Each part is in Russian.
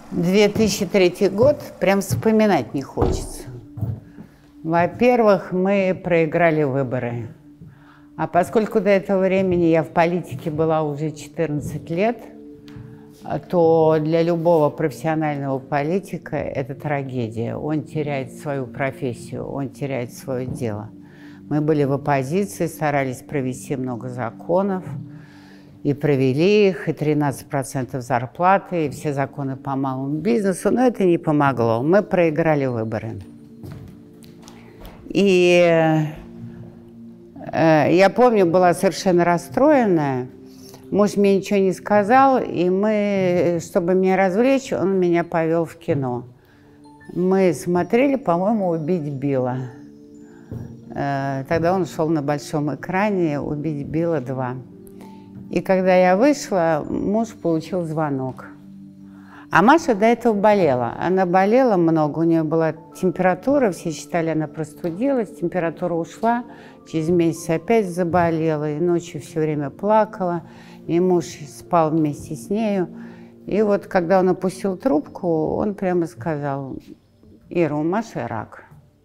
2003 год прям вспоминать не хочется. Во-первых, мы проиграли выборы. А поскольку до этого времени я в политике была уже 14 лет, то для любого профессионального политика это трагедия. Он теряет свою профессию, он теряет свое дело. Мы были в оппозиции, старались провести много законов, и провели их, и 13% зарплаты, и все законы по малому бизнесу, но это не помогло. Мы проиграли выборы. И я помню, была совершенно расстроенная. Муж мне ничего не сказал, и мы, чтобы меня развлечь, он меня повел в кино. Мы смотрели, по-моему, «Убить Билла». Тогда он шел на большом экране «Убить Билла 2». И когда я вышла, муж получил звонок. А Маша до этого болела. Она болела много, у нее была температура, все считали, она простудилась, температура ушла, через месяц опять заболела, и ночью все время плакала, и муж спал вместе с нею. И вот когда он опустил трубку, он прямо сказал: «Ира, у Маши рак,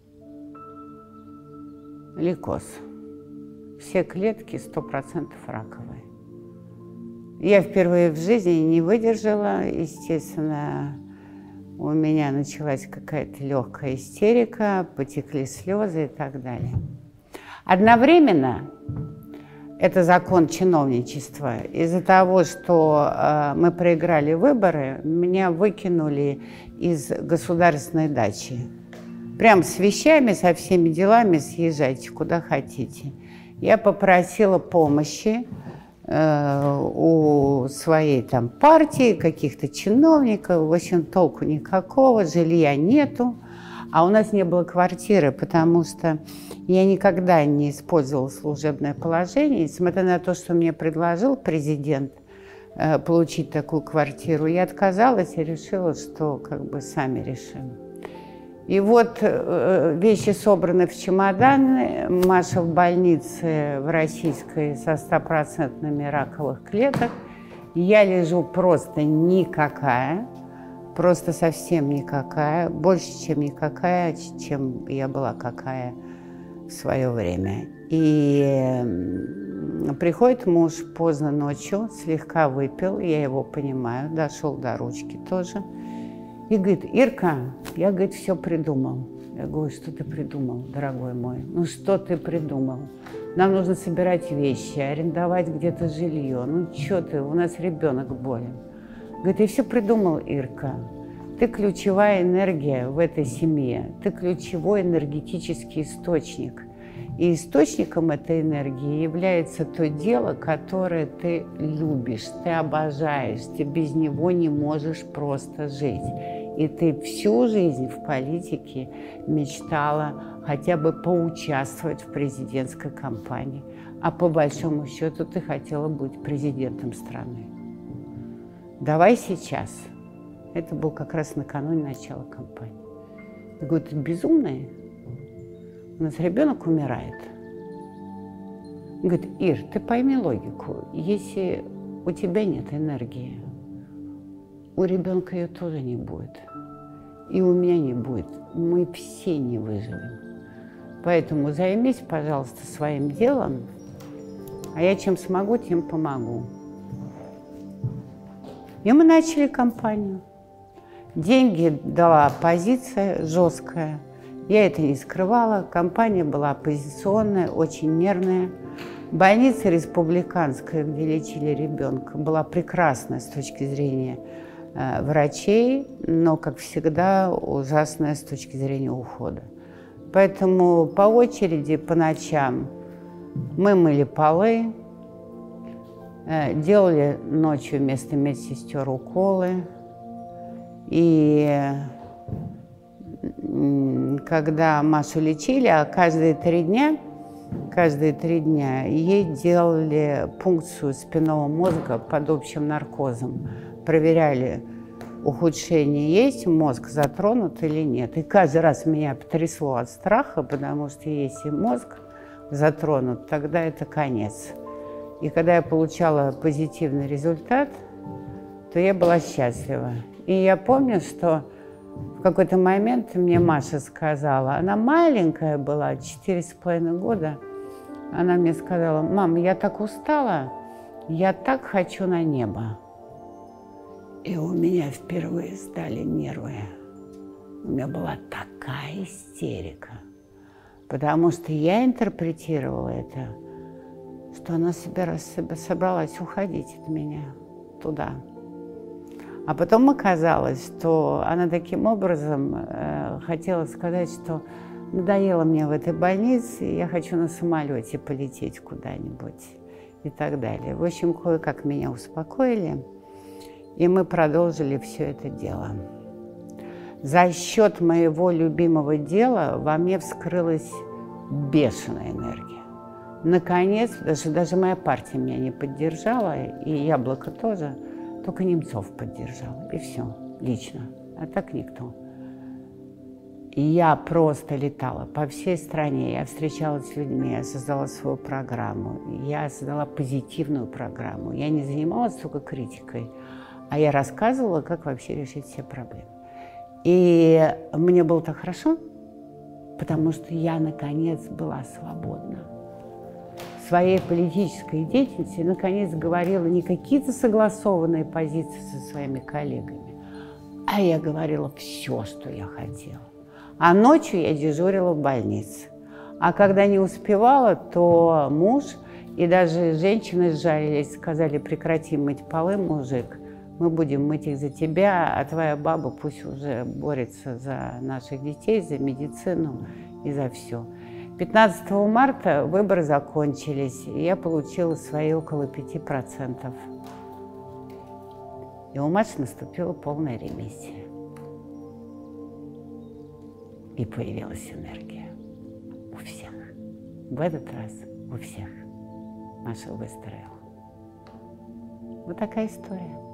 лейкоз, все клетки 100% раковые». Я впервые в жизни не выдержала, естественно, у меня началась какая-то легкая истерика, потекли слезы и так далее. Одновременно, это закон чиновничества, из-за того, что мы проиграли выборы, меня выкинули из государственной дачи. Прям с вещами, со всеми делами съезжайте куда хотите. Я попросила помощи у своей там партии, каких-то чиновников, в общем, толку никакого, жилья нету, а у нас не было квартиры, потому что я никогда не использовала служебное положение, несмотря на то, что мне предложил президент получить такую квартиру, я отказалась и решила, что как бы сами решим. И вот вещи собраны в чемоданы, Маша в больнице в российской со 100% раковых клеток. Я лежу просто никакая, просто совсем никакая, больше, чем никакая, чем я была какая в свое время. И приходит муж поздно ночью, слегка выпил, я его понимаю, дошел до ручки тоже. И говорит: «Ирка, я, говорит, все придумал». Я говорю: «Что ты придумал, дорогой мой? Ну что ты придумал? Нам нужно собирать вещи, арендовать где-то жилье. Ну что ты, у нас ребенок болен». Говорит: «Я все придумал, Ирка. Ты ключевая энергия в этой семье. Ты ключевой энергетический источник. И источником этой энергии является то дело, которое ты любишь, ты обожаешь, ты без него не можешь просто жить. И ты всю жизнь в политике мечтала хотя бы поучаствовать в президентской кампании. А по большому счету ты хотела быть президентом страны. Давай сейчас». Это был как раз накануне начала кампании. Я говорю: «Ты безумная? У нас ребенок умирает». Он говорит: «Ир, ты пойми логику. Если у тебя нет энергии, у ребенка ее тоже не будет. И у меня не будет. Мы все не выживем. Поэтому займись, пожалуйста, своим делом, а я чем смогу, тем помогу». И мы начали кампанию. Деньги дала оппозиция жесткая. Я это не скрывала. Кампания была оппозиционная, очень нервная. Больница республиканская, где лечили ребенка, была прекрасная с точки зрения врачей, но, как всегда, ужасная с точки зрения ухода. Поэтому по очереди, по ночам мы мыли полы, делали ночью вместо медсестер уколы. И когда Машу лечили, а каждые 3 дня ей делали пункцию спинного мозга под общим наркозом. Проверяли, ухудшение есть, мозг затронут или нет. И каждый раз меня потрясло от страха, потому что если мозг затронут, тогда это конец. И когда я получала позитивный результат, то я была счастлива. И я помню, что в какой-то момент мне Маша сказала, она маленькая была, 4,5 года, она мне сказала: мама, я так устала, я так хочу на небо. И у меня впервые сдали нервы. У меня была такая истерика, потому что я интерпретировала это, что она собралась уходить от меня туда. А потом оказалось, что она таким образом хотела сказать, что надоело мне в этой больнице, и я хочу на самолете полететь куда-нибудь и так далее. В общем, кое-как меня успокоили, и мы продолжили все это дело. За счет моего любимого дела во мне вскрылась бешеная энергия. Наконец, даже моя партия меня не поддержала, и Яблоко тоже, только Немцов поддержал, и все, лично, а так никто. И я просто летала по всей стране, я встречалась с людьми, я создала свою программу, я создала позитивную программу. Я не занималась только критикой, а я рассказывала, как вообще решить все проблемы. И мне было так хорошо, потому что я, наконец, была свободна. В своей политической деятельности, наконец, говорила не какие-то согласованные позиции со своими коллегами, а я говорила все, что я хотела. А ночью я дежурила в больнице. А когда не успевала, то муж и даже женщины сжалились, сказали: прекрати мыть полы, мужик, мы будем мыть их за тебя, а твоя баба пусть уже борется за наших детей, за медицину и за все. 15 марта выборы закончились, и я получила свои около 5%. И у Маши наступила полная ремиссия. И появилась энергия у всех. В этот раз у всех. Маша выстроила. Вот такая история.